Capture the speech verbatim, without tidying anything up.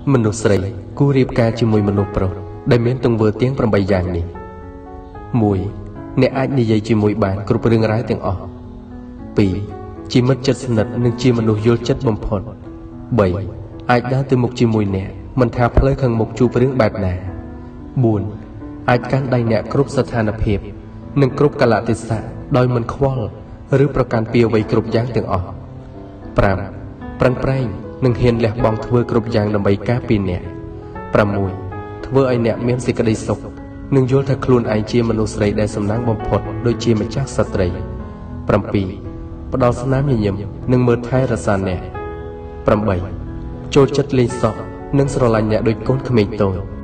មនុស្សស្រីគួររៀបការជាមួយមនុស្សប្រុសដែលមានទង្វើទាំងប្រាំបីយ៉ាងនេះ មួយអ្នកអាចនិយាយជាមួយបានគ្រប់រឿងរ៉ាវទាំងអស់ ពីរជាមិត្តជិតស្និទ្ធនិងជាមនុស្សយល់ចិត្តបំផុត បីអាចដើរទៅមុខជាមួយអ្នកមិនថាផ្លូវខាងមុខជួបរឿងបែបណា បួនអាចកាន់ដៃអ្នកគ្រប់ស្ថានភាពនិងគ្រប់កាលៈទេសៈដោយមិនខ្វល់ឬប្រកាន់ពីអ្វីគ្រប់យ៉ាងទាំងអស់ ប្រាំប្រឹងប្រែងនិងហ៊ានលះបង់ធ្វើគ្រប់យ៉ាងដើម្បីការពារអ្នក ប្រាំមួយ ធ្វើឲ្យអ្នកមានសេចក្តីសុខនិងយល់ថាខ្លួនឯងជាមនុស្សស្រីដែលសំណាងបំផុតដូចជាម្ចាស់ស្ត្រី ប្រាំពីរ ផ្ដល់ស្នាមញញឹមនិងមើលថែរក្សាអ្នក ប្រាំបី ចូលចិត្តលេងសប្តិនិងស្រឡាញ់អ្នកដូចកូនក្មេងតូច